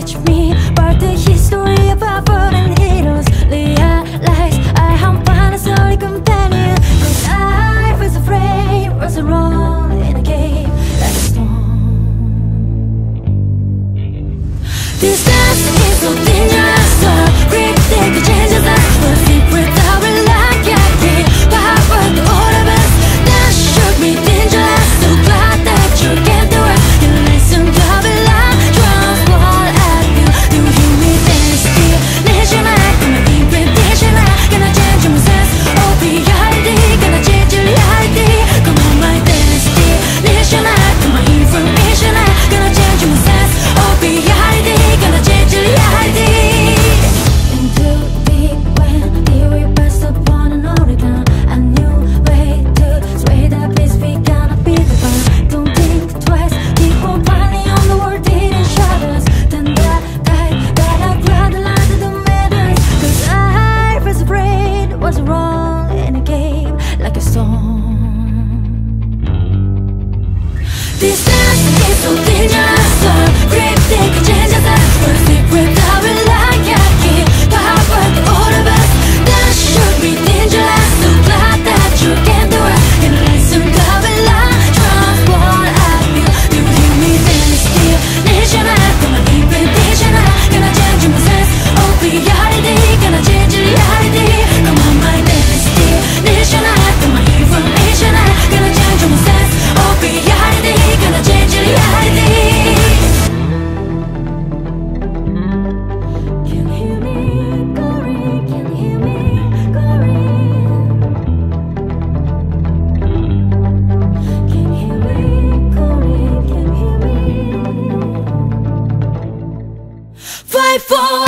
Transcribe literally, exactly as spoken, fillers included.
teach me about the history of our fallen heroes. Realize I am fine as only companion, 'cause I was afraid, was wrong in a game like a storm. This dance is so dangerous, so critical changes us. We're secret that we like it, power to all of us. That should be dangerous, so glad that you can do it. You listen to how we like, trust what I feel. You hear me dance, nation like I'm a invitation. Gonna change your sense of reality, gonna change your reality. Come on, my destiny, nation like I'm a information. Gonna change your sense of reality, gonna change your reality. Into deep when we passed upon an Oregon, a new way to sway that place. We gonna be the one. Don't think twice, keep on fighting on the world hidden shadows. Then that guide that I grabbed the line to the matters, 'cause I was afraid, was wrong in a game like a storm. This dance is so dangerous, so critical changes us. We're secret that we like it, power to all of us. That should be dangerous, so glad that you can do it. And listen to how we like, trust what I feel. You hear me dance, nation like I'm an invitation. Gonna change your sense of reality, gonna change your reality. Come on, my destiny, nation like I'm an information. Gonna change your sense of reality, gonna change your reality. Can you hear me calling? Can you hear me calling? Can you hear me calling? Can you hear me? Fight for